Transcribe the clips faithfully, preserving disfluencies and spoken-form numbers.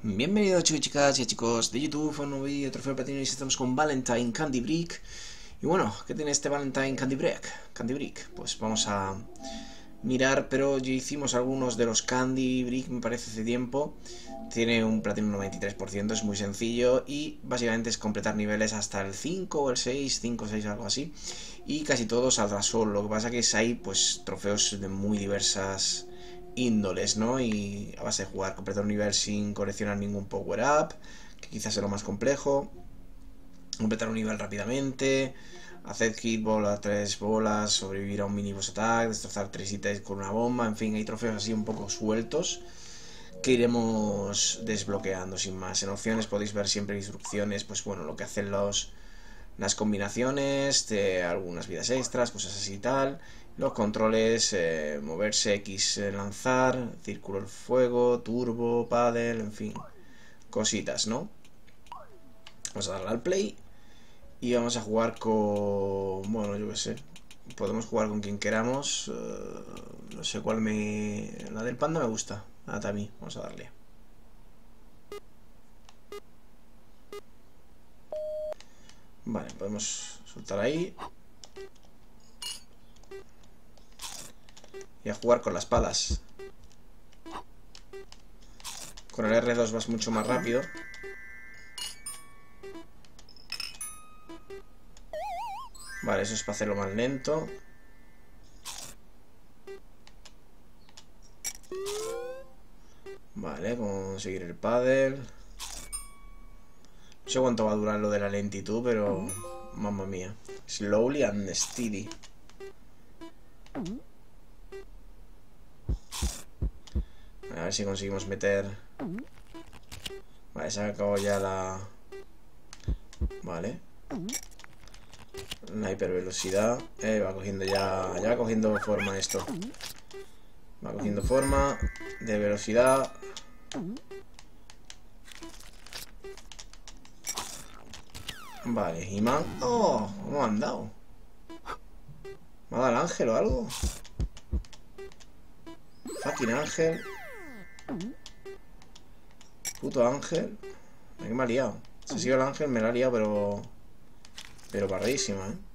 Bienvenidos chicos y chicas y chicos de YouTube a un nuevo vídeo de Trofeo Platino y estamos con Valentine Candy Brick. Y bueno, ¿qué tiene este Valentine Candy Brick? Candy Brick, pues vamos a mirar, pero ya hicimos algunos de los Candy Brick, me parece, hace tiempo. Tiene un platino noventa y tres por ciento, es muy sencillo y básicamente es completar niveles hasta el cinco o el seis, cinco o seis, algo así. Y casi todo saldrá solo, lo que pasa que es ahí pues trofeos de muy diversas índoles, ¿no? Y a base de jugar, completar un nivel sin coleccionar ningún power up, que quizás sea lo más complejo, completar un nivel rápidamente, hacer hitball a tres bolas, sobrevivir a un mini boss attack, destrozar tres ítems con una bomba, en fin, hay trofeos así un poco sueltos que iremos desbloqueando sin más. En opciones podéis ver siempre instrucciones, pues bueno, lo que hacen los las combinaciones de algunas vidas extras, cosas así y tal. Los controles, eh, moverse, X, eh, lanzar, círculo el fuego, turbo, paddle, en fin, cositas, ¿no? Vamos a darle al play y vamos a jugar con... bueno, yo qué sé, podemos jugar con quien queramos. Uh, no sé cuál me... la del panda me gusta, a Tami, vamos a darle. Vale, podemos soltar ahí y a jugar con las palas. Con el erre dos vas mucho más rápido. Vale, eso es para hacerlo más lento. Vale, conseguir el paddle. No sé cuánto va a durar lo de la lentitud, pero... mamma mía. Slowly and steady. A ver si conseguimos meter... Vale, se ha acabado ya la... Vale. La hipervelocidad. Eh, va cogiendo ya... Ya va cogiendo forma esto. Va cogiendo forma de velocidad. Vale, y man... ¡Oh! ¿Cómo han dado? ¿Me ha dado el ángel o algo? Fucking ángel. Puto ángel. ¿Qué me ha liado? Si ha sido el ángel me la ha liado, pero... pero parrísima, ¿eh?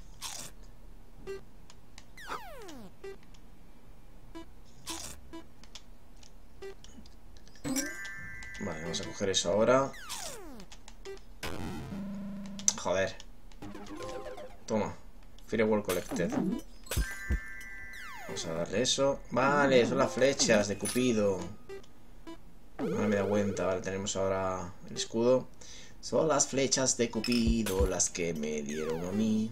Vale, vamos a coger eso ahora. Joder. Toma. Firewall Collected. Vamos a darle eso. Vale, son las flechas de Cupido. No me da cuenta. Vale, tenemos ahora el escudo. Son las flechas de Cupido las que me dieron a mí.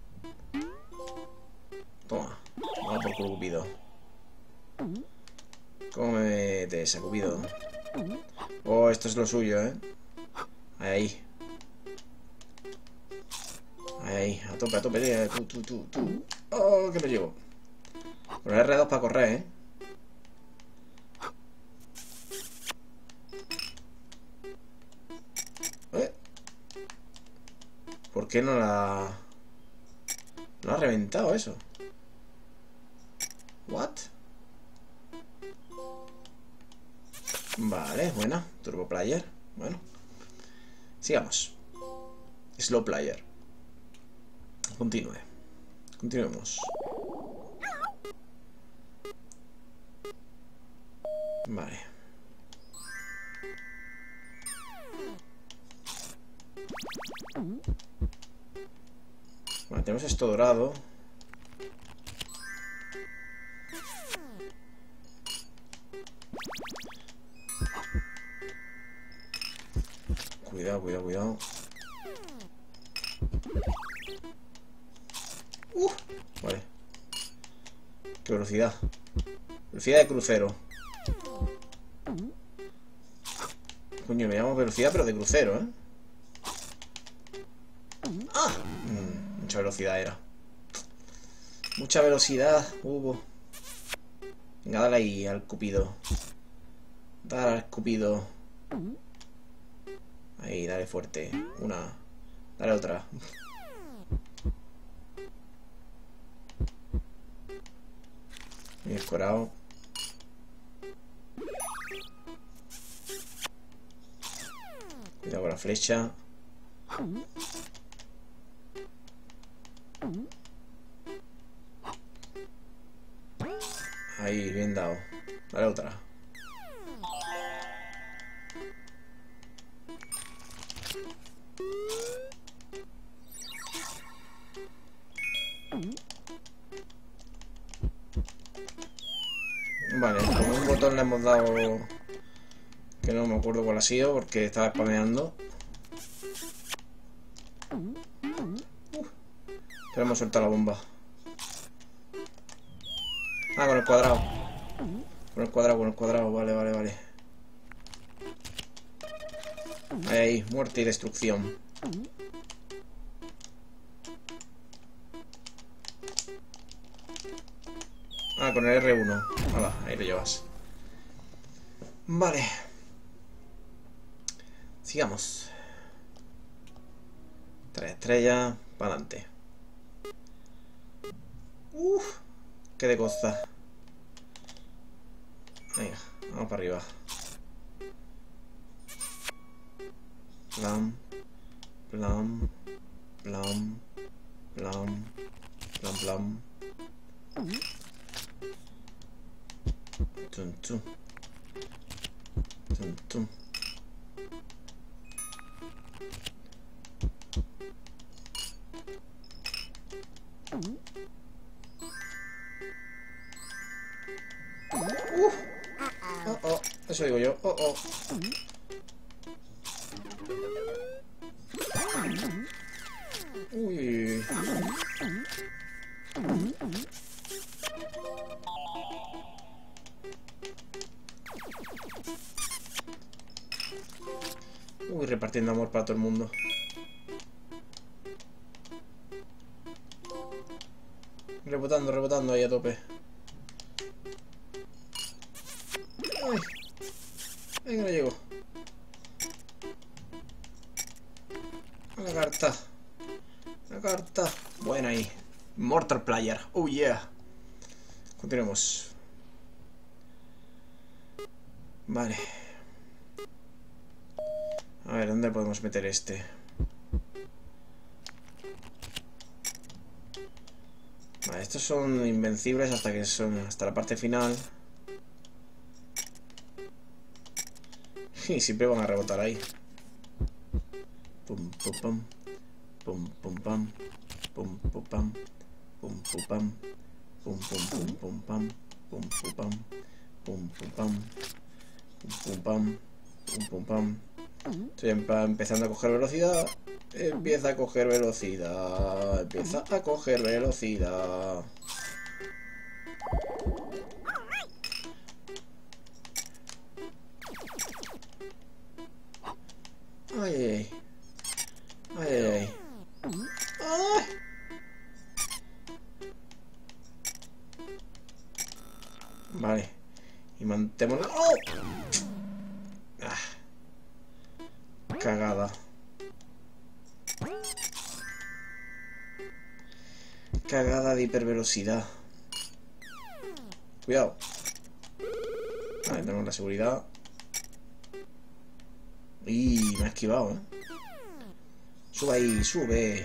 Toma. Vamos por culo, Cupido. ¿Cómo me metes a Cupido? Oh, esto es lo suyo, ¿eh? Ahí. Ahí, a tope, a tope, tío. Tú, tú, tú, tú. Oh, que me llevo. Con el erre dos para correr, ¿eh? ¿Eh? ¿Por qué no la... no ha reventado eso? ¿What? Vale, buena. Turbo Player. Bueno. Sigamos. Slow Player. Continúe. Continuemos. Vale. Vale, tenemos esto dorado. Cuidado, cuidado, cuidado. Uh, vale. Qué velocidad. Velocidad de crucero. Coño, me llamo velocidad, pero de crucero, ¿eh? ¡Ah! Mm, mucha velocidad era. Mucha velocidad hubo. Venga, dale ahí al Cupido. Dale al Cupido. Ahí, dale fuerte. Una. Dale otra. Bien escorado. flecha. Ahí, bien dado. Dale otra. Vale, con un botón le hemos dado... que no me acuerdo cuál ha sido porque estaba spameando. Uh, pero hemos soltado la bomba. Ah, con el cuadrado. Con el cuadrado, con el cuadrado. Vale, vale, vale. Ahí, ahí. Muerte y destrucción. Ah, con el erre uno. Hala, ahí lo llevas. Vale. Sigamos. Tres estrellas. Para adelante. Uff. Qué de costa. Venga, vamos para arriba. Plam. Plam. Plam. Plam. Plam, plam. Tum, tum. Tum, tum. Uh. Oh, oh. Eso digo yo. Oh, oh. Uy. Uy, repartiendo amor para todo el mundo. Rebotando, rebotando ahí a tope. Ay, ay, que no llego. La carta. La carta. Buena ahí. Mortal Player. Oh yeah. Continuemos. Vale. A ver, ¿dónde podemos meter este? Vale, estos son invencibles hasta que son hasta la parte final. Y siempre van a rebotar ahí. Pum pum pam. Pum pum pam. Pum pum pam. Pum pum pam. Pum pum pum pum pam. Pum pum pam. Pum pum pam. Pum pum pam. Pum pum pam. Estoy empezando a coger velocidad. Empieza a coger velocidad. Empieza a coger velocidad. Ay, ay, ay, ay, ay. ¡Ay! Vale. Y mantémonos. ¡Oh! Ah. Cagada. Cagada de hipervelocidad. Cuidado. Vale, tenemos la seguridad. Y me ha esquivado, ¿eh? Sube ahí, sube.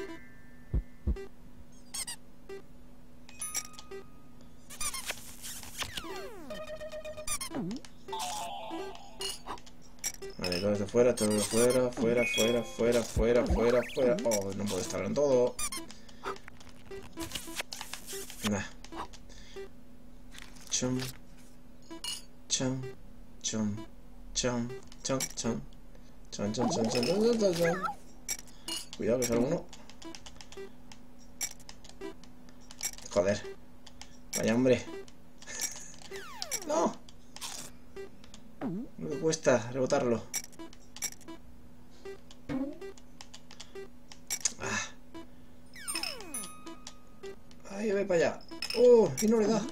Vale, todo esto fuera, todo esto fuera, fuera, fuera, fuera, fuera, fuera, fuera. Oh, no puedo estar en todo. Nah. Chum. Chum. Chum. Chum. Chum. Chum. Chum, chum, chum, chum, chum, chum, chum. Cuidado que sale uno. Joder. Vaya hombre. No. Lo que cuesta rebotarlo. Ah. Ay, voy para allá. Oh, y no le da.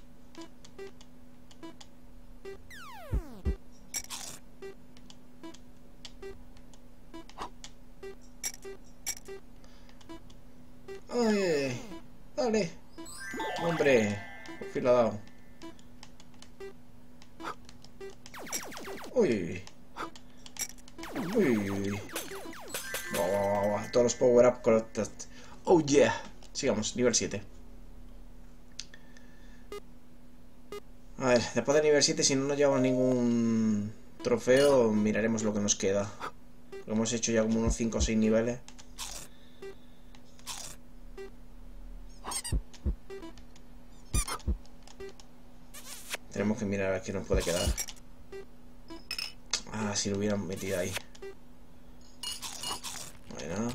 Ay, ay, dale. Hombre, por fin lo ha dado. Uy, uy, uy. Uy, uy, uy. Wow, wow, wow. Todos los power-up collected. Oh yeah. Sigamos, nivel siete. A ver, después de nivel siete, si no nos llevamos ningún trofeo, miraremos lo que nos queda. Lo hemos hecho ya como unos cinco o seis niveles. Tenemos que mirar a ver qué nos puede quedar. Ah, si lo hubieran metido ahí. Bueno.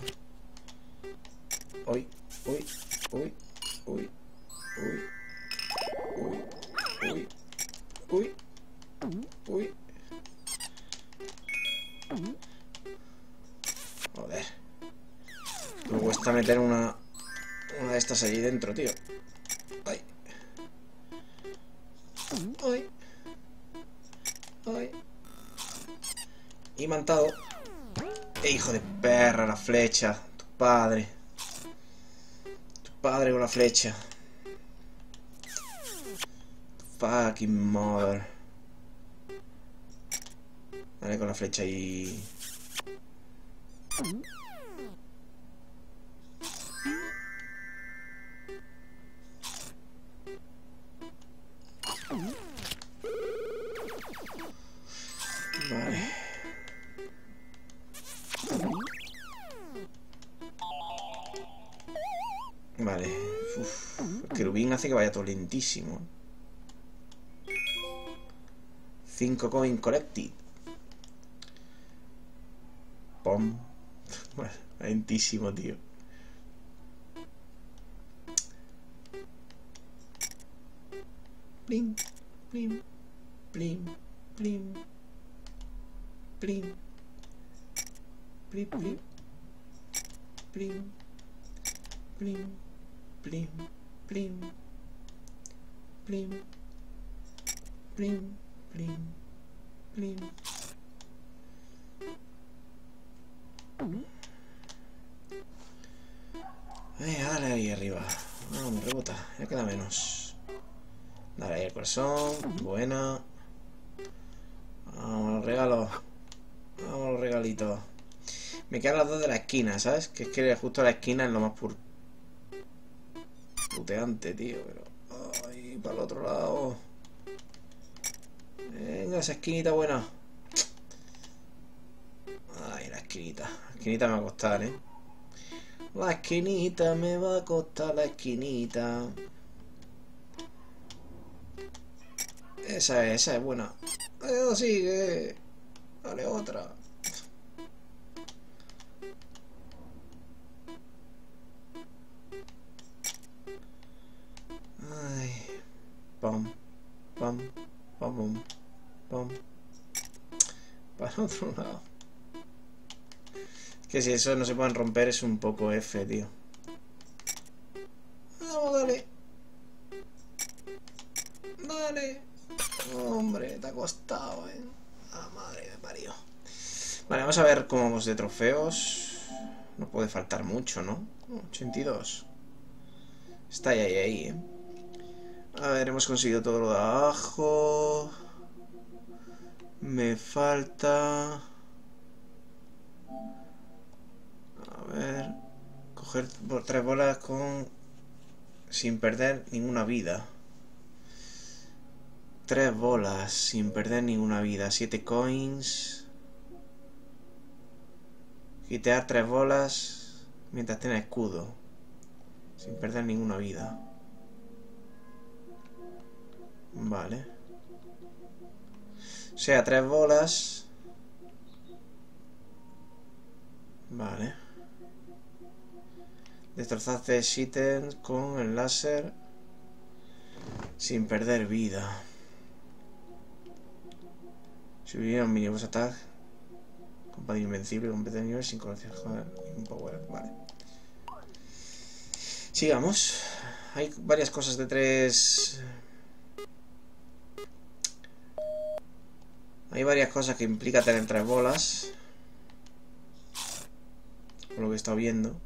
Uy, uy, uy, uy, uy, uy, uy, uy, uy. Joder. Me cuesta meter una, una de estas allí dentro, tío. Ay. Ay. Ay. Y mantado. ¡Eh, hijo de perra, la flecha! Tu padre. Tu padre con la flecha. Tu fucking mother. Dale con la flecha y... Vale. Vale. Uf. El querubín hace que vaya todo lentísimo. cinco coin collected. Pom. Bueno, lentísimo, tío. Plim, plim, plim, plim, plim, plim, plim, plim, plim, plim, plim, plim, plim, plim, plim. Ay, dale ahí arriba. Vamos, rebota. Ya queda menos. Dale ahí el corazón. Buena. Vamos, los regalos. Vamos, los regalitos. Me quedan las dos de la esquina, ¿sabes? Que es que justo la esquina es lo más pur... puteante, tío. Pero... ay, para el otro lado. Venga, esa esquinita buena. Ay, la esquinita. La esquinita me va a costar, ¿eh? La esquinita me va a costar, la esquinita. Esa es, esa es buena. Eso sigue. Dale otra. Ay. Pam, pam, pam, pam, pam. Para otro lado. Que si eso no se pueden romper es un poco F, tío. Vamos, dale. Dale. Hombre, te ha costado, eh. Ah, madre me parió. Vale, vamos a ver cómo vamos de trofeos. No puede faltar mucho, ¿no? ochenta y dos. Está ahí, ahí, ahí, eh. A ver, hemos conseguido todo lo de abajo. Me falta... a ver... coger tres bolas con... sin perder ninguna vida. Tres bolas sin perder ninguna vida. Siete coins. Quitear tres bolas mientras tenga escudo. Sin perder ninguna vida. Vale. O sea, tres bolas. Vale. Destrozar tres ítems con el láser sin perder vida. Subir un mini boss attack. Compañía invencible, completar nivel sin conocer un power. Vale. Sigamos. Hay varias cosas de tres. Hay varias cosas que implica tener tres bolas. Por lo que he estado viendo.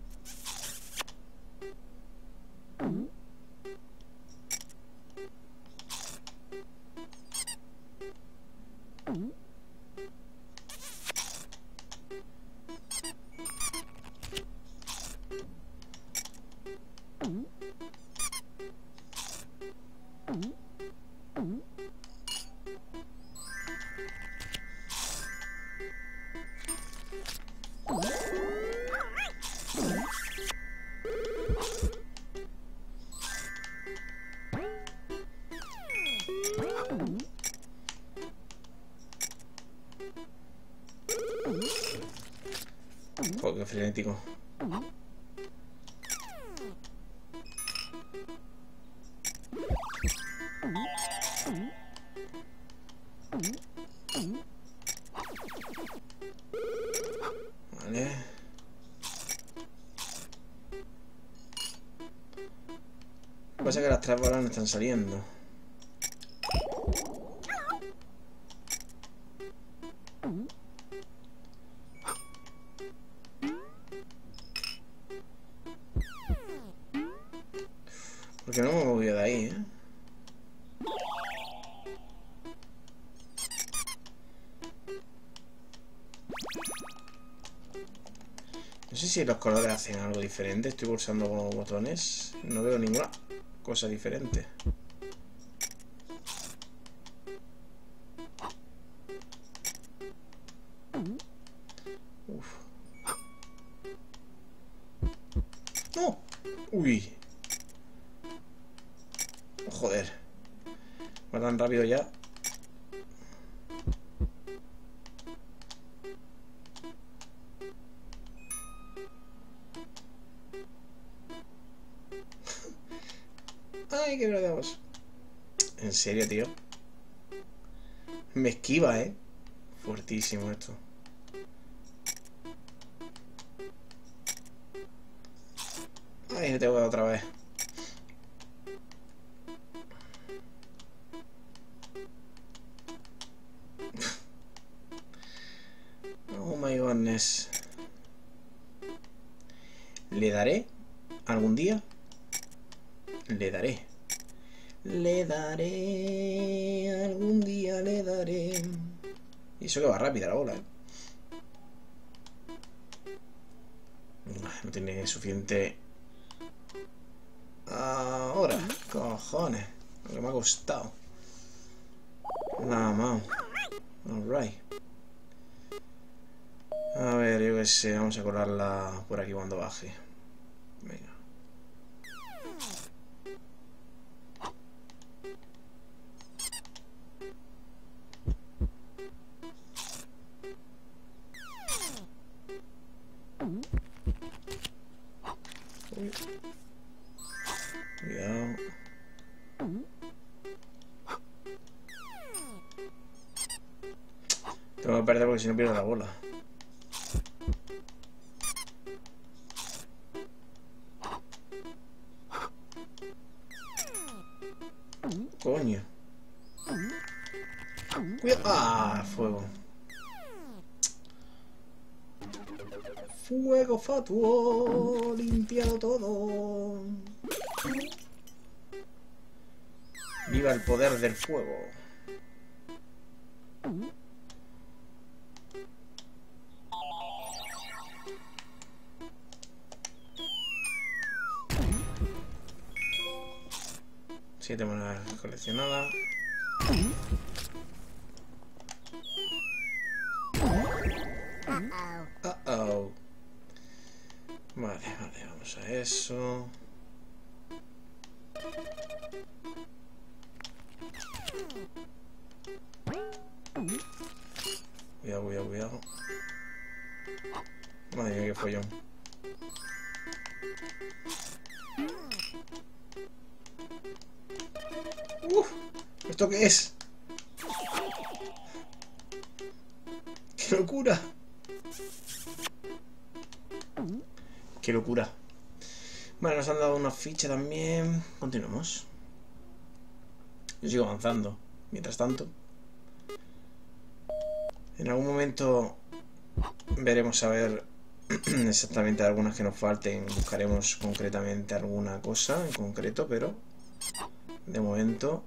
Joder, qué frenético. Vale. Lo que pasa es que las tres bolas no están saliendo. Porque no me he movido de ahí, ¿eh? No sé si los colores hacen algo diferente. Estoy pulsando botones. No veo ninguna cosa diferente. Uf. ¡No! ¡Uy! Joder. Va tan rápido ya. Ay, qué bravos. En serio, tío. Me esquiva, eh. Fuertísimo esto. Ay, me tengo que dar otra vez. Oh my goodness. ¿Le daré algún día? Le daré. Le daré. Algún día le daré. Y eso que va rápida la bola, ¿eh? No tiene suficiente. Ahora, cojones. Lo que me ha costado. Nada más. Alright. A ver, yo qué sé. Vamos a colarla por aquí cuando baje. Venga. Uy. Cuidado. Tengo que perder porque si no pierdo la bola. Coño. Cuidado. Ah, fuego. Fuego fatuo, limpiado todo. Viva el poder del fuego. Siete monedas coleccionadas. Uh oh. Vale, vale, vamos a eso. Cuidado, cuidado, cuidado. Madre mía, qué follón. Uf, ¿esto qué es? ¡Qué locura! ¡Qué locura! Vale, nos han dado una ficha también. Continuamos. Yo sigo avanzando. Mientras tanto, en algún momento veremos a ver exactamente algunas que nos falten. Buscaremos concretamente alguna cosa en concreto, pero de momento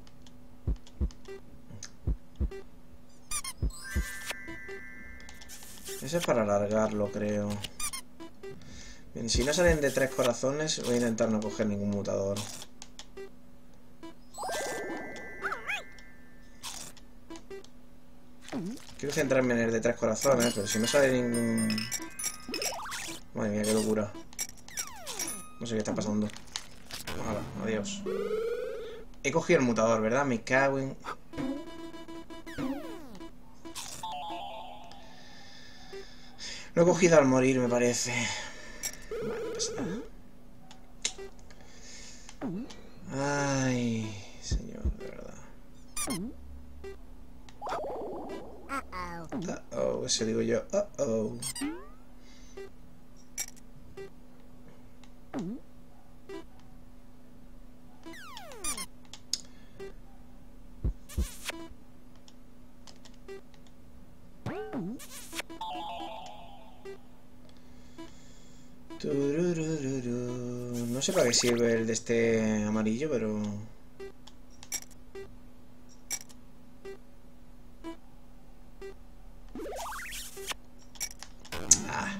ese es para alargarlo, creo. Bien, si no salen de tres corazones, voy a intentar no coger ningún mutador. Quiero centrarme en el de tres corazones, pero si no sale ningún... Madre mía, qué locura. No sé qué está pasando. Hala, adiós. He cogido el mutador, ¿verdad? Me cago en... Lo he cogido al morir, me parece. Vale, no pasa nada. Ay, señor, de verdad. Uh oh, eso digo yo. Uh oh. No sé para qué sirve el de este amarillo, pero... Ah.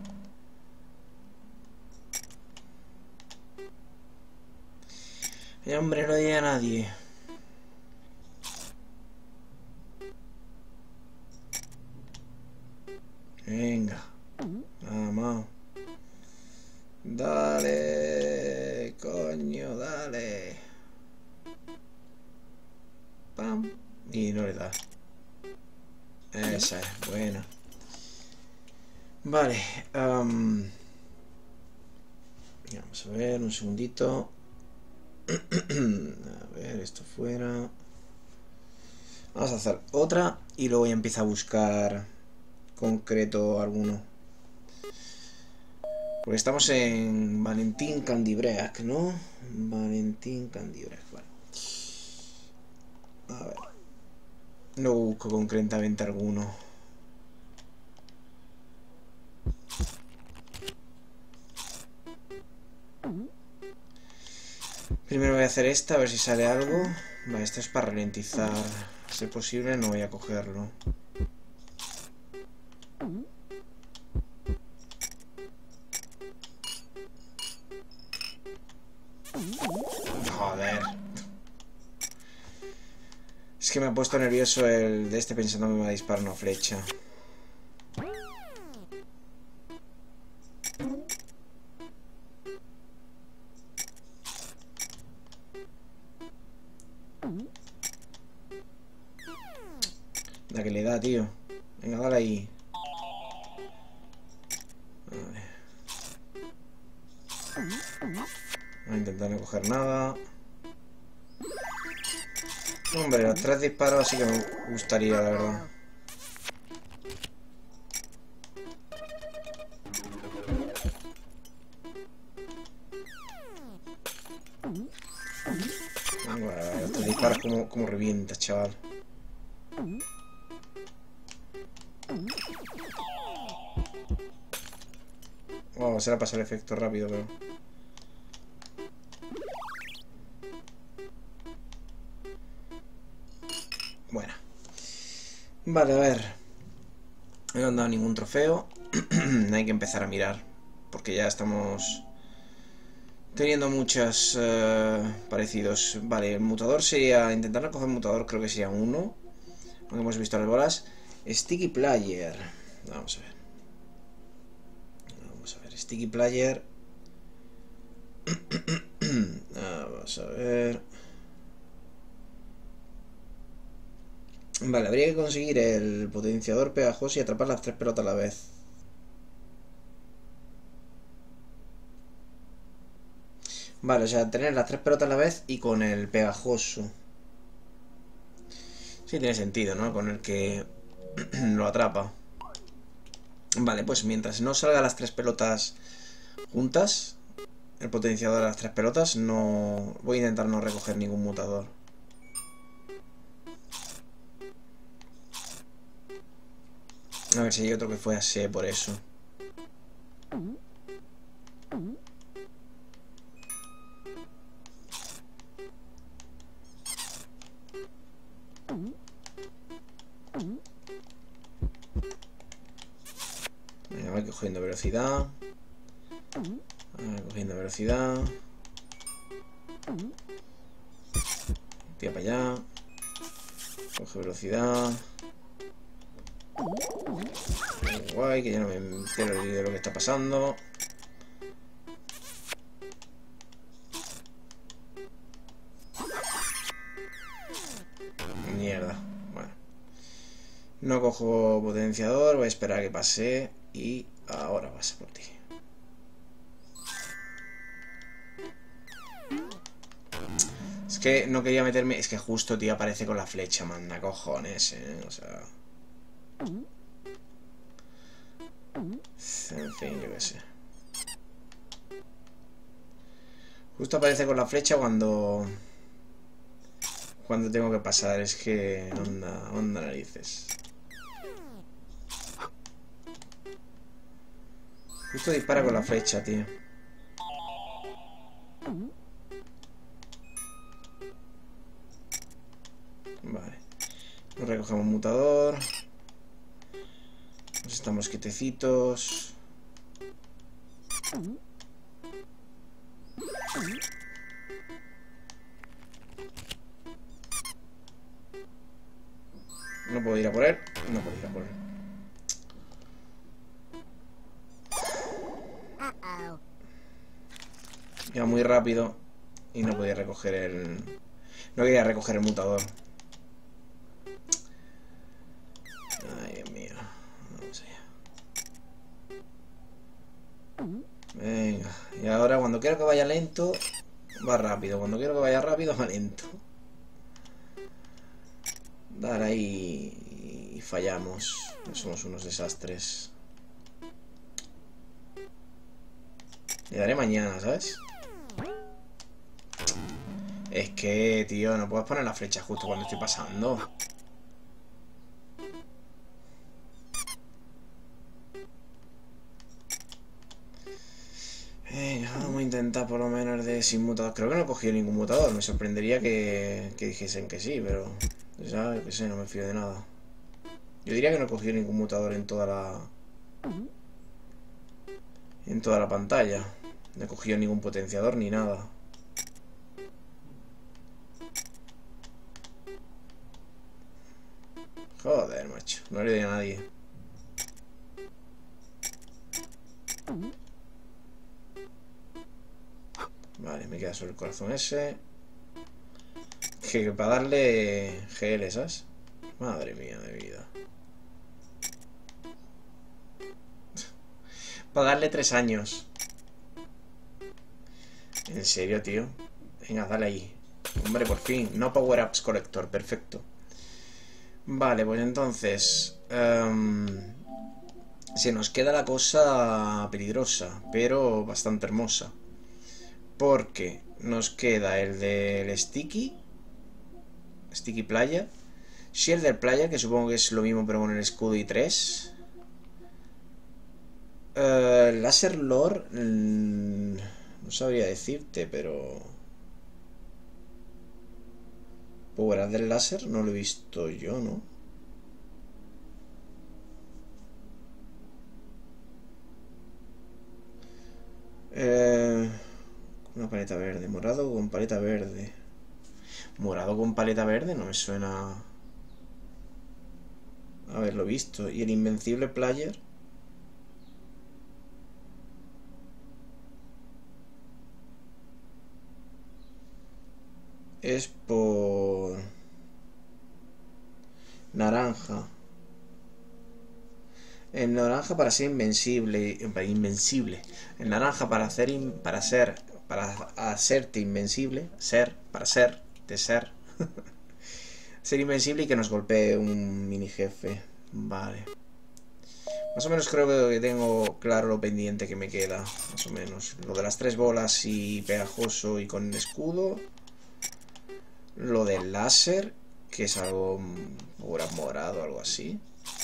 Ay, hombre, no diga a nadie. Venga. Vamos. Dale, coño, dale. Pam. Y no le da. Esa es, buena. Vale. Um, vamos a ver, un segundito. A ver, esto fuera. Vamos a hacer otra y luego ya empieza a buscar concreto alguno. Porque estamos en Valentín Candibreac, ¿no? Valentín Candibreac, vale. A ver. No busco concretamente alguno. Primero voy a hacer esta, a ver si sale algo. Vale, esto es para ralentizar. Si es posible, no voy a cogerlo. Joder. Es que me ha puesto nervioso el de este pensando que me va a disparar una flecha. La que le da, tío. Venga, dale ahí. Vale. Voy a intentar no coger nada. Hombre, los tres disparos sí que me gustaría, la verdad. Bueno, los tres disparos como, como revienta, chaval. Oh, se le ha pasado el efecto rápido, pero... Bueno. Vale, a ver. No me han dado ningún trofeo. Hay que empezar a mirar. Porque ya estamos... teniendo muchos uh, parecidos. Vale, el mutador sería... Intentar no coger mutador creo que sería uno. Aunque hemos visto las bolas. Sticky Player. Vamos a ver. Vamos a ver. Sticky Player. Vamos a ver. Vale, habría que conseguir el potenciador pegajoso y atrapar las tres pelotas a la vez. Vale, o sea, tener las tres pelotas a la vez y con el pegajoso. Sí, tiene sentido, ¿no? Con el que lo atrapa. Vale, pues mientras no salga las tres pelotas juntas, el potenciador de las tres pelotas, no voy a intentar no recoger ningún mutador. A ver si hay otro que fuese por eso. Venga, va cogiendo velocidad. Va cogiendo velocidad. Tira para allá. Coge velocidad. Guay, que ya no me entero de lo que está pasando. Mierda. Bueno. No cojo potenciador, voy a esperar a que pase. Y ahora pasa por ti. Es que no quería meterme... Es que justo, tío, aparece con la flecha, manda cojones, eh. O sea... En fin, yo qué sé. Justo aparece con la flecha cuando... Cuando tengo que pasar. Es que... Onda, onda narices. Justo dispara con la flecha, tío. Vale. Nos recogemos un mutador. Nos estamos quietecitos. No puedo ir a por él. No puedo ir a por él. Iba muy rápido y no podía recoger el... No quería recoger el mutador. Ay, Dios mío. Vamos allá. Venga. Y ahora cuando quiero que vaya lento, va rápido. Cuando quiero que vaya rápido, va lento. Dar ahí y fallamos. Somos unos desastres. Le daré mañana, ¿sabes? Es que, tío, no puedes poner la flecha justo cuando estoy pasando. Venga, vamos a intentar por lo menos de sin mutador. Creo que no he cogido ningún mutador. Me sorprendería que, que dijesen que sí, pero... Ya, que sé, no me fío de nada. Yo diría que no he cogido ningún mutador en toda la... En toda la pantalla. No he cogido ningún potenciador ni nada. Joder, macho. No le doy a nadie. Vale, me queda solo el corazón ese. Que para darle G L, ¿sabes? Madre mía de vida. Para darle tres años. ¿En serio, tío? Venga, dale ahí. Hombre, por fin. No Power Ups Collector, perfecto. Vale, pues entonces... Um, se nos queda la cosa peligrosa, pero bastante hermosa. Porque nos queda el del Sticky. Sticky Playa. Shield del Playa, que supongo que es lo mismo pero con el escudo y tres. Uh, Laser Lore. Mmm, no sabría decirte, pero... Power del láser no lo he visto yo, ¿no? Eh, una paleta verde. Morado con paleta verde. Morado con paleta verde no me suena haberlo visto. ¿Y el Invencible Player? Es por... naranja. El naranja para ser invencible. Para invencible. El naranja para hacer in, para ser. Para hacerte invencible. Ser. Para ser. De ser. Ser invencible y que nos golpee un mini jefe. Vale. Más o menos creo que tengo claro lo pendiente que me queda. Más o menos. Lo de las tres bolas y pegajoso y con escudo. Lo del láser. Que es algo morado o algo así.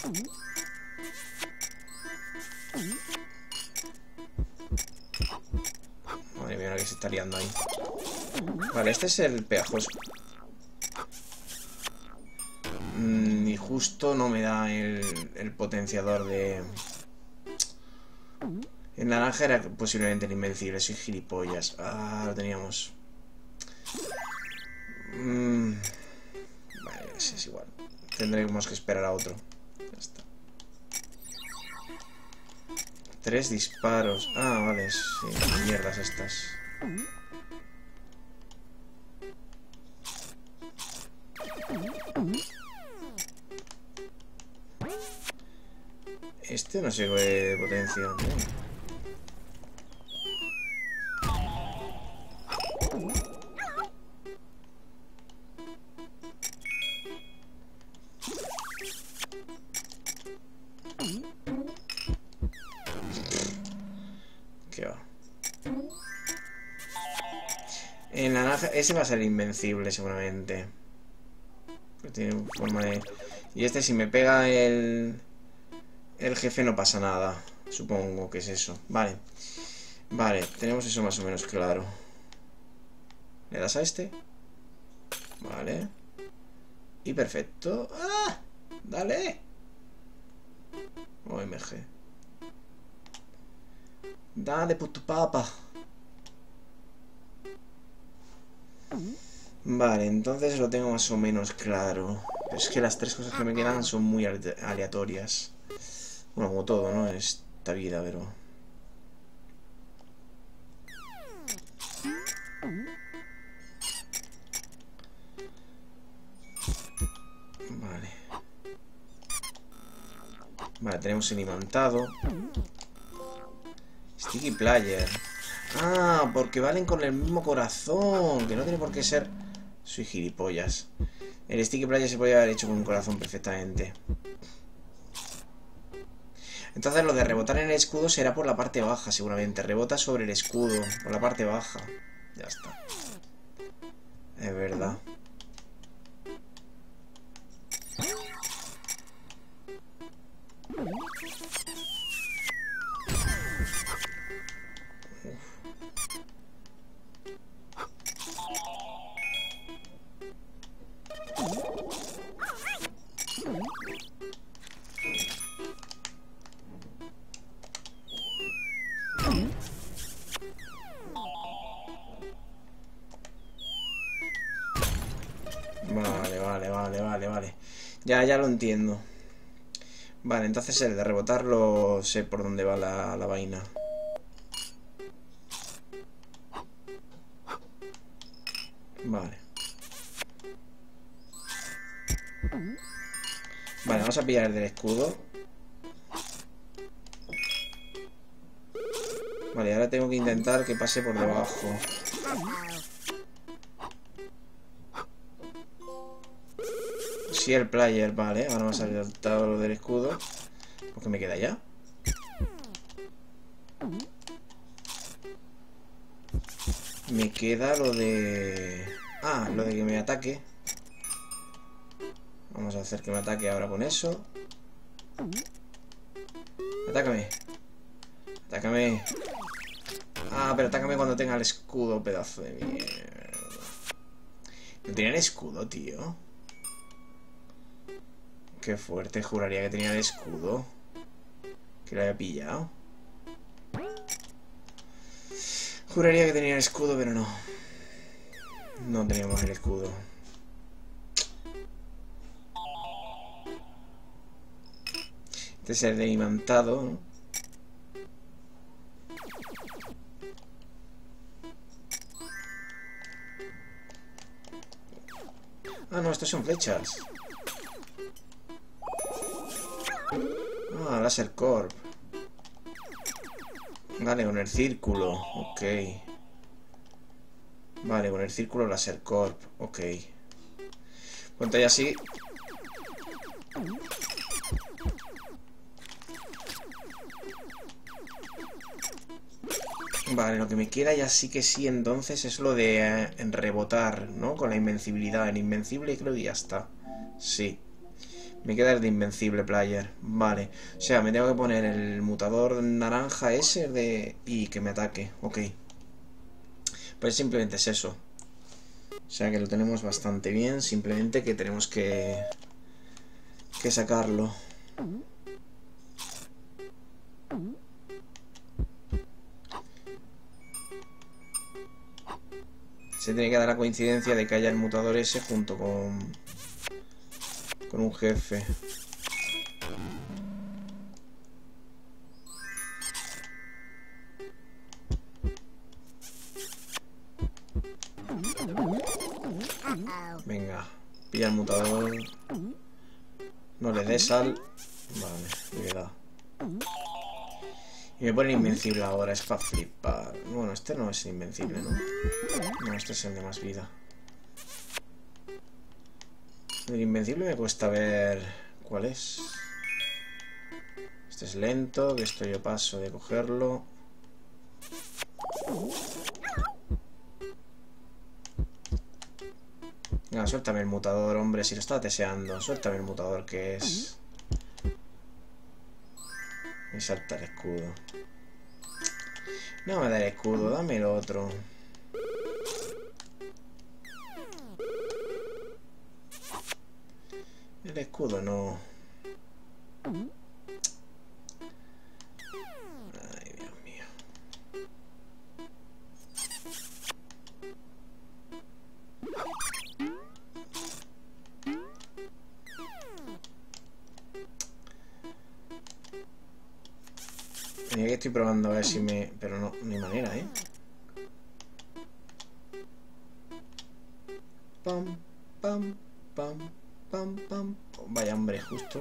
Madre mía, la que se está liando ahí. Vale, este es el pegajoso. Mm, y justo no me da el, el potenciador de... El naranja era posiblemente el invencible. Soy gilipollas. Ah, lo teníamos. Mm, vale, sí, es igual. Tendremos que esperar a otro. Ya está. Tres disparos. Ah, vale, sí. Mierdas estas. Este no sirve de potencia. ¿Qué va? El naranja, ese va a ser invencible seguramente. Tiene forma de... Y este si me pega el... El jefe no pasa nada. Supongo que es eso. Vale. Vale, tenemos eso más o menos claro. ¿Le das a este? Vale. Y perfecto. ¡Ah! ¡Dale! O M G. Dale, puto papa. Vale, entonces lo tengo más o menos claro. Pero es que las tres cosas que me quedan son muy aleatorias. Bueno, como todo, ¿no? En esta vida, pero... Vale. Vale, tenemos el imantado. Sticky Player. Ah, porque valen con el mismo corazón. Que no tiene por qué ser... Soy gilipollas. El Sticky Player se podría haber hecho con un corazón perfectamente. Entonces lo de rebotar en el escudo será por la parte baja, seguramente. Rebota sobre el escudo, por la parte baja. Ya está. Es verdad. Vale, vale, vale, vale, vale. Ya, ya lo entiendo. Vale, entonces el de rebotarlo sé por dónde va la, la vaina. Vale. Vale, vamos a pillar el del escudo. Vale, ahora tengo que intentar que pase por debajo. Sí, el player, vale. Ahora me ha saltado lo del escudo. ¿Por qué me queda ya? Me queda lo de... Ah, lo de que me ataque. Vamos a hacer que me ataque ahora con eso. Atácame. Atácame. Ah, pero atácame cuando tenga el escudo, pedazo de mierda. No tenía el escudo, tío. Qué fuerte, juraría que tenía el escudo. Que lo había pillado. Juraría que tenía el escudo, pero no. No teníamos el escudo. Este es el de imantado, ¿no? Ah, no, estos son flechas. Ah, Laser Corp. Vale, con el círculo. Ok. Vale, con el círculo Laser Corp. Ok. Pues ya así. Vale, lo que me queda ya sí que sí, entonces es lo de eh, en rebotar, ¿no? Con la invencibilidad. El invencible creo que ya está. Sí. Me queda el de invencible player. Vale. O sea, me tengo que poner el mutador naranja ese de... y que me ataque. Ok. Pues simplemente es eso. O sea que lo tenemos bastante bien. Simplemente que tenemos que... que sacarlo. Se tiene que dar la coincidencia de que haya el mutador ese junto con... con un jefe. Venga, pilla el mutador. No le des al... Vale, le da. Y me ponen invencible ahora, es para flipar. Bueno, este no es invencible, ¿no? No, este es el de más vida. El invencible me cuesta ver cuál es. Este es lento, que esto yo paso de cogerlo. Venga, suéltame el mutador, hombre, si lo estaba deseando. Suéltame el mutador que es. Me salta el escudo. No me da el escudo, dame el otro. El escudo no. Ay, Dios mío. Mira que estoy probando a ver si me... Pero no, no hay manera, ¿eh? Pam, pam, pam, pam, pam. Vaya hombre, justo.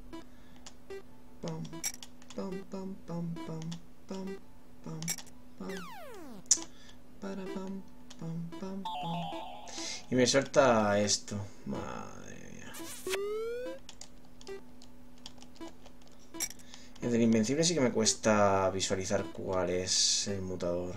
Pam, pam, pam, pam, pam, pam, pam, pam. Para pam, pam, pam, pam. Y me suelta esto. Madre mía. El del invencible sí que me cuesta visualizar cuál es el mutador.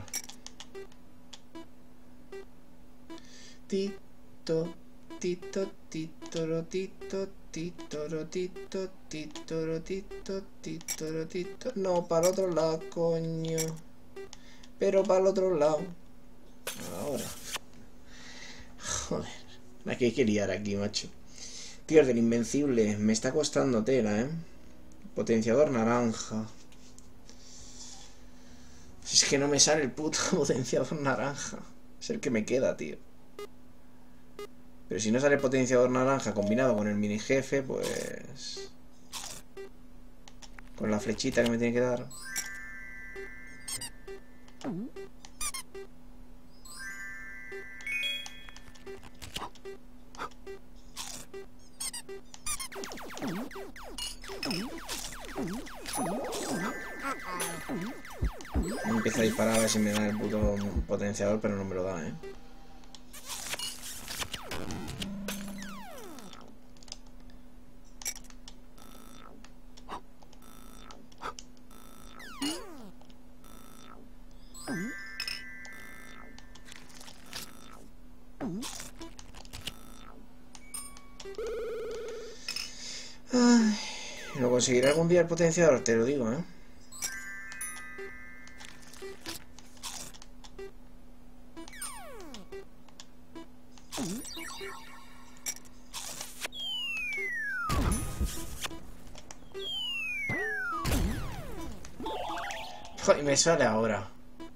Tito, tito, tito, tito, tito, tito, tito, tito, tito, tito. No, para el otro lado, coño. Pero para el otro lado. Ahora. Joder. La que hay que liar aquí, macho. Tío, el del invencible. Me está costando tela, ¿eh? Potenciador naranja. Si es que no me sale el puto potenciador naranja. Es el que me queda, tío. Pero si no sale el potenciador naranja combinado con el mini jefe, pues... con la flechita que me tiene que dar. Empieza a disparar a ver si me da el puto potenciador, pero no me lo da, ¿eh? Ay, ¿lo conseguiré algún día el potenciador? Te lo digo, ¿eh? Y me sale ahora.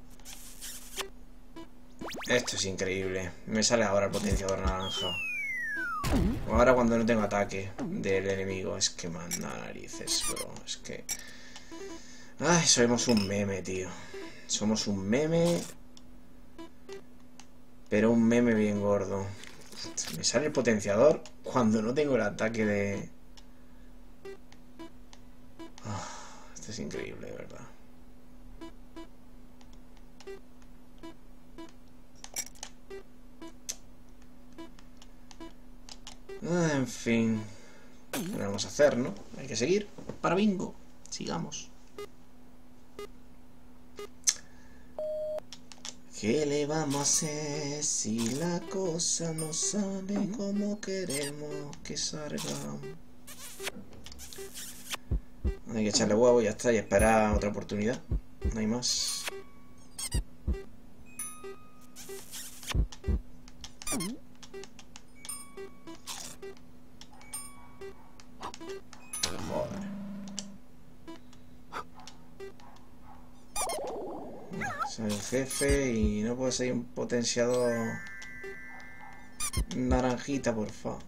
Esto es increíble. Me sale ahora el potenciador naranja. Ahora cuando no tengo ataque del enemigo. Es que manda narices, bro. Es que... Ay, somos un meme, tío. Somos un meme. Pero un meme bien gordo. Me sale el potenciador cuando no tengo el ataque de... Oh, esto es increíble, de verdad. Ah, en fin. ¿Qué vamos a hacer, no? Hay que seguir. Para bingo. Sigamos. ¿Qué le vamos a hacer si la cosa no sale como queremos que salga? Hay que echarle huevo y ya está, y esperar otra oportunidad. No hay más. Joder. Soy el jefe y no puedo ser un potenciador naranjita, por favor.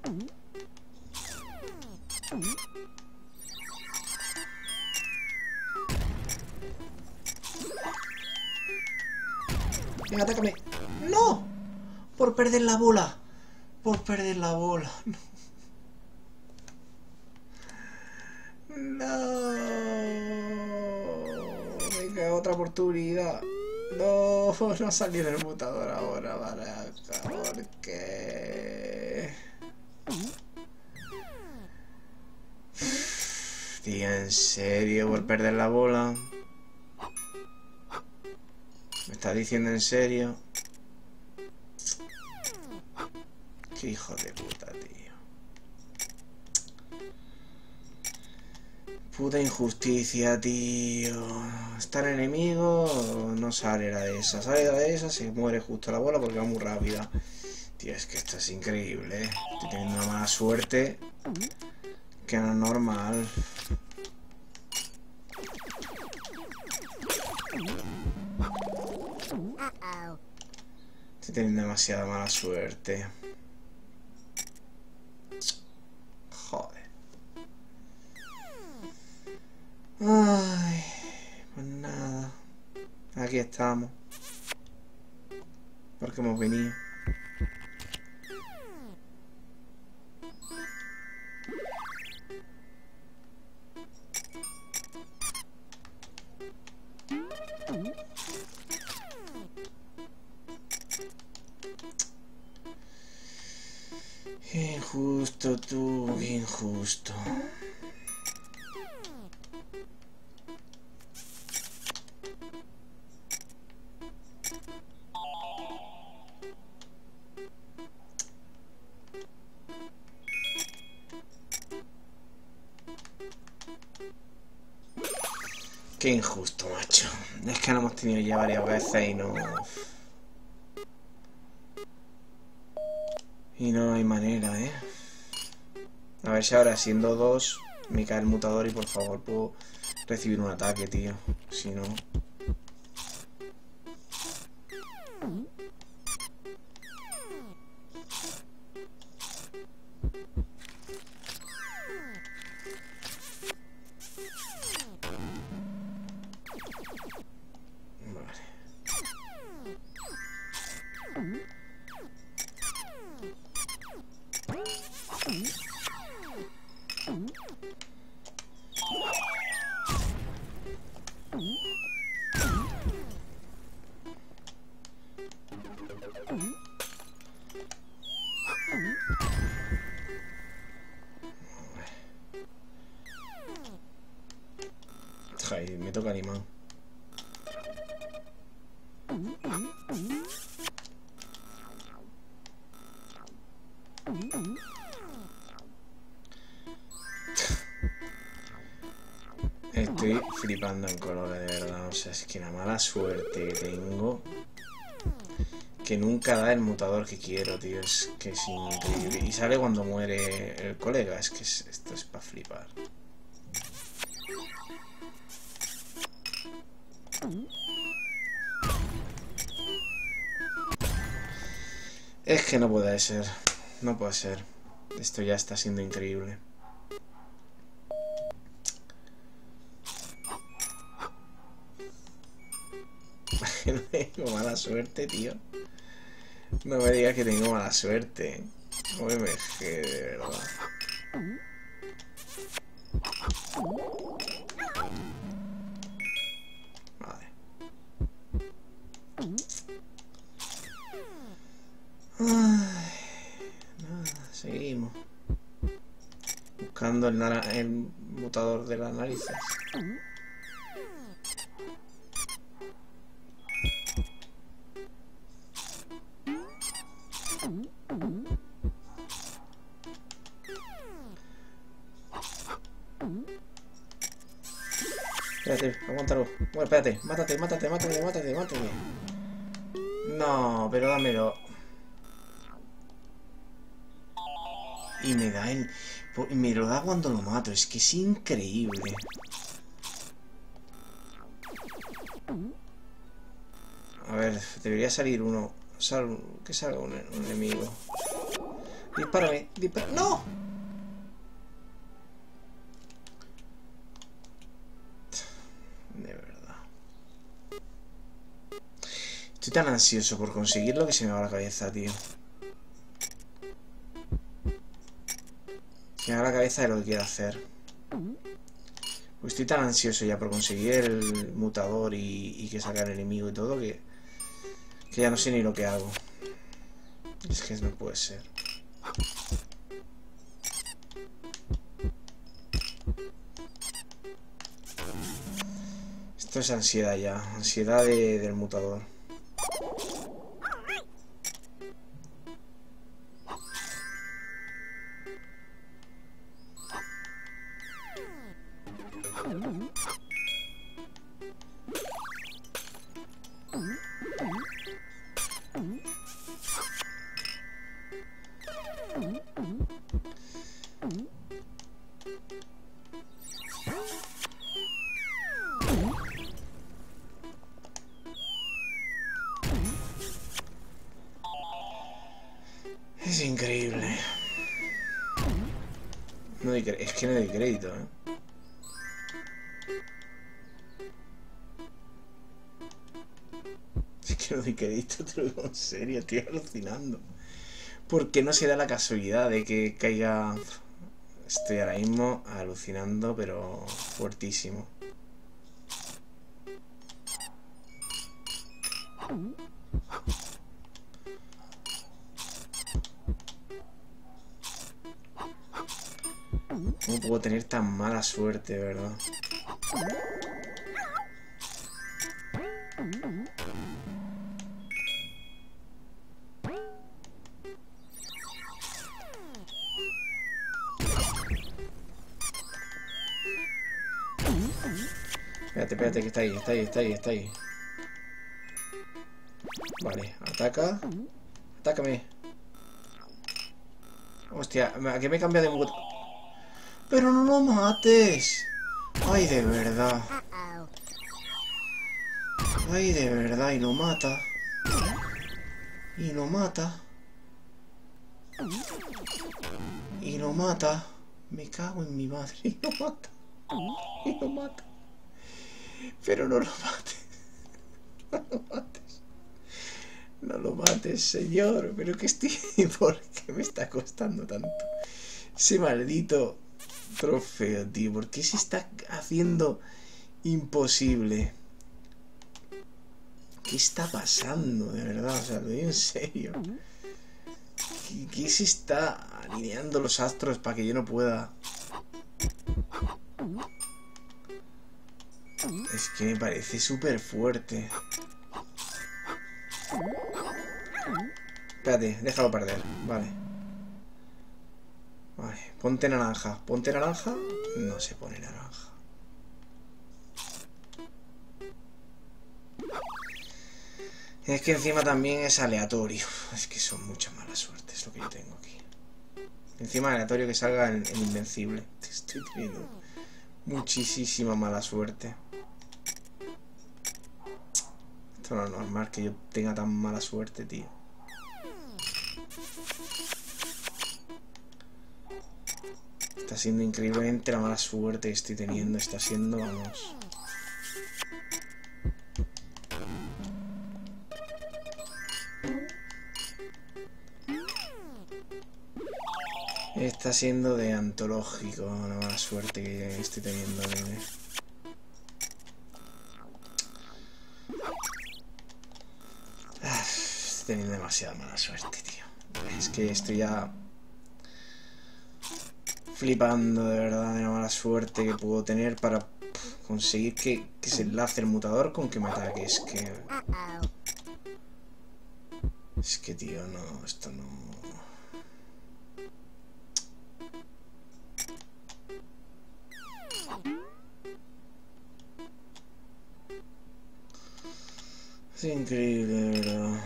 Venga, atácame. ¡No! Por perder la bola. Por perder la bola. No. No. otra oportunidad. No, no ha salido el mutador ahora, Baraka. ¿Por qué? Tío, ¿en serio? ¿Por perder la bola? ¿Me estás diciendo en serio? Qué hijo de puta, tío. Puta injusticia, tío. Estar enemigo no sale la de esa. Sale la de esa, se muere justo la bola porque va muy rápida. Tío, es que esto es increíble, ¿eh? Estoy teniendo una mala suerte que no es normal. Estoy teniendo demasiada mala suerte. Joder. Ay, pues nada. Aquí estamos. Porque hemos venido. Qué injusto tú, qué injusto. Qué injusto, macho. Es que lo hemos tenido ya varias veces y no... Y no hay manera, ¿eh? A ver si ahora siendo dos me cae el mutador y por favor puedo recibir un ataque, tío. Si no... Ay, me toca animar. Estoy flipando en colores, de verdad. O sea, es que la mala suerte que tengo, que nunca da el mutador que quiero, tío. Es que es increíble. Y sale cuando muere el colega. Es que es, esto es para flipar. Es que no puede ser. No puede ser. Esto ya está siendo increíble. No tengo mala suerte, tío. No me digas que tengo mala suerte. O M G, de verdad. Vale. Ay, nada, seguimos. Buscando el, nara el mutador de las narices. Espérate, aguántalo. Bueno, espérate, mátate, mátate, mátate, mátate, mátate. No, pero dámelo. Y me da el... Me lo da cuando lo mato, es que es increíble. A ver, debería salir uno. Sal... Que salga un, un enemigo. Dispárame, dispárame. ¡No! De verdad. Estoy tan ansioso por conseguirlo que se me va la cabeza, tío. Se me va la cabeza de lo que quiero hacer. Estoy tan ansioso ya por conseguir el mutador y, y que salga el enemigo y todo que, que ya no sé ni lo que hago. Es que no puede ser. Esto es ansiedad ya. Ansiedad de, del mutador. Es increíble. No doy, es que no doy crédito, ¿eh? Es que no doy crédito, te lo digo en serio, estoy alucinando. Porque no se da la casualidad de que caiga... Estoy ahora mismo alucinando, pero fuertísimo. ¿Cómo puedo tener tan mala suerte, verdad? Espérate, espérate, que está ahí, está ahí, está ahí, está ahí. Vale, ataca. Atácame. Hostia, ¿a qué me cambia de mut? ¡Pero no lo mates! ¡Ay, de verdad! ¡Ay, de verdad! Y lo mata. Y lo mata. Y lo mata. Me cago en mi madre. Y lo mata. Y lo mata. Pero no lo mates. No lo mates. No lo mates, señor. Pero que estoy... ¿Por qué me está costando tanto? Ese maldito trofeo, tío. ¿Por qué se está haciendo imposible? ¿Qué está pasando, de verdad? O sea, lo digo en serio. ¿Qué, qué se está alineando los astros para que yo no pueda? Es que me parece súper fuerte. Espérate, déjalo perder. Vale. Vale, ponte naranja. Ponte naranja. No se pone naranja. Es que encima también es aleatorio. Es que son mucha mala suerte, es lo que yo tengo aquí. Encima aleatorio que salga el, el invencible. Estoy teniendo muchísima mala suerte. Esto no es normal que yo tenga tan mala suerte, tío. Está siendo increíblemente la mala suerte que estoy teniendo. Está siendo, vamos... Está siendo de antológico la mala suerte que estoy teniendo. ¿Eh? Ah, estoy teniendo demasiada mala suerte, tío. Es que estoy ya flipando de verdad de la mala suerte que puedo tener para conseguir que, que se enlace el mutador con que me ataque. Es que... Es que, tío, no, esto no... Es increíble, de verdad.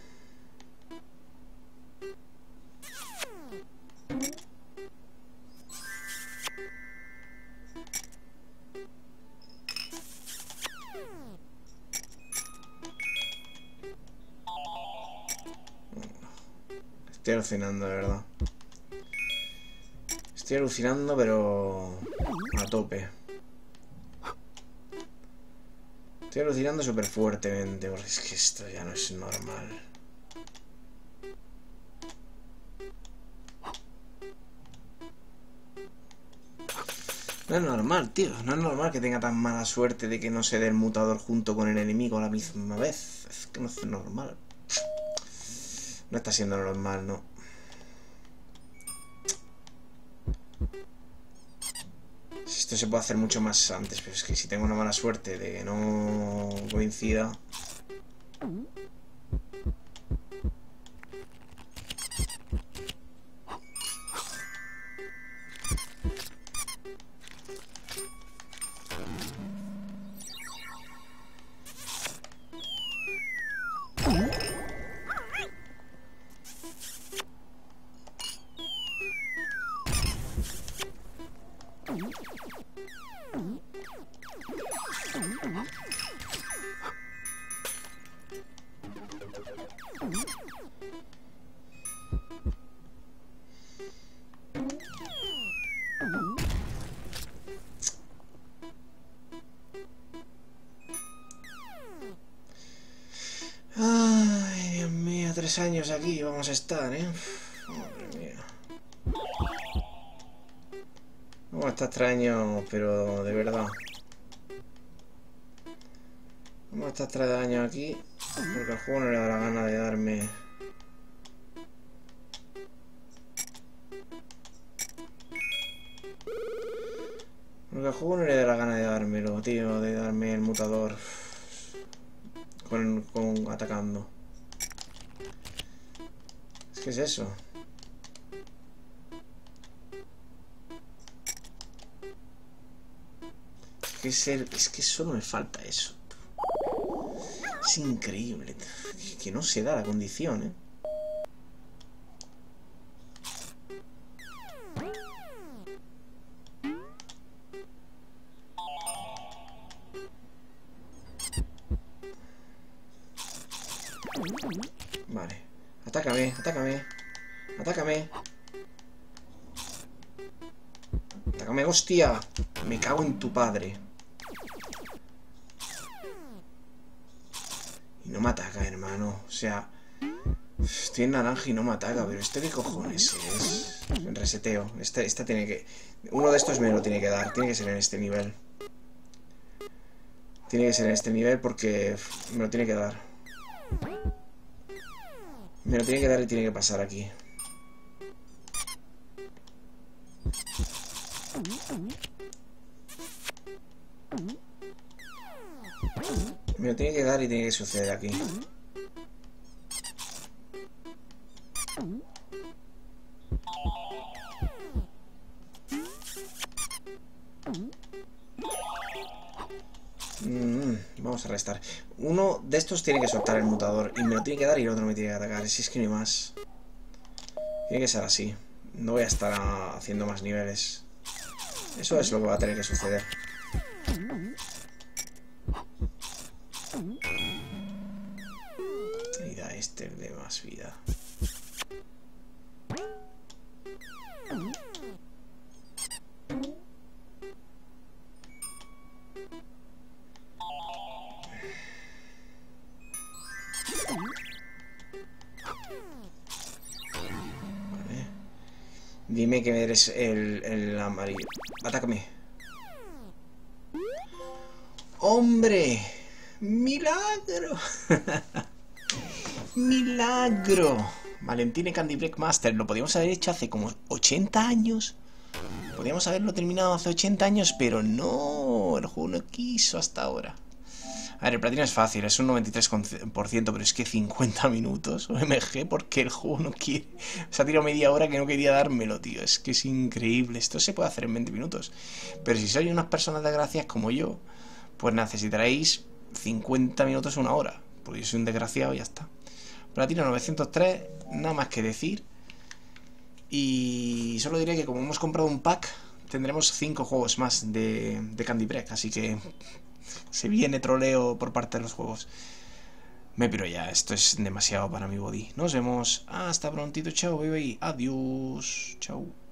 Estoy alucinando, de verdad. Estoy alucinando, pero... a tope. Estoy alucinando súper fuertemente, porque es que esto ya no es normal. No es normal, tío. No es normal que tenga tan mala suerte de que no se dé el mutador junto con el enemigo a la misma vez. Es que no es normal. No está siendo normal, no. Esto se puede hacer mucho más antes, pero es que si tengo una mala suerte de que no coincida... Ay, Dios mío, tres años aquí vamos a estar, ¿eh? Madre mía. Vamos a estar tres años, pero de verdad. Vamos a estar tres años aquí, porque el juego no le da la gana de darme... Porque el juego no le da la gana de dármelo, tío, de darme el mutador con, con atacando. Es que es eso. Es que, es el, es que solo me falta eso. Es increíble. Que no se da la condición, ¿eh? Vale. Atácame, atácame. Atácame. Atácame, hostia. Me cago en tu padre. Y no me ataca, hermano. O sea... Estoy en naranja y no me ataca. Pero ¿este qué cojones es? Reseteo. Este, esta tiene que... Uno de estos me lo tiene que dar. Tiene que ser en este nivel. Tiene que ser en este nivel porque... Me lo tiene que dar. Me lo tiene que dar y tiene que pasar aquí. Me lo tiene que dar y tiene que suceder aquí. Mm, vamos a restar. Uno de estos tiene que soltar el mutador y me lo tiene que dar y el otro me tiene que atacar. Si es que no hay más. Tiene que ser así. No voy a estar haciendo más niveles. Eso es lo que va a tener que suceder. Y da este de más vida. Vale. Dime que eres el, el amarillo. Atácame. ¡Hombre! ¡Milagro! ¡Milagro! Valentine Candy Break Master. Lo podíamos haber hecho hace como ochenta años. Podíamos haberlo terminado hace ochenta años, pero no. El juego no quiso hasta ahora. A ver, el platino es fácil, es un noventa y tres por ciento, pero es que cincuenta minutos. O M G, porque el juego no quiere. Se ha tirado media hora que no quería dármelo, tío. Es que es increíble. Esto se puede hacer en veinte minutos. Pero si sois unas personas desgraciadas como yo, pues necesitaréis cincuenta minutos o una hora. Porque yo soy un desgraciado y ya está. Platino novecientos tres, nada más que decir. Y solo diré que como hemos comprado un pack, tendremos cinco juegos más de, de Candy Break. Así que se viene troleo por parte de los juegos. Me piro ya, esto es demasiado para mi body. Nos vemos. Hasta prontito, chao, bye bye. Adiós. Chao.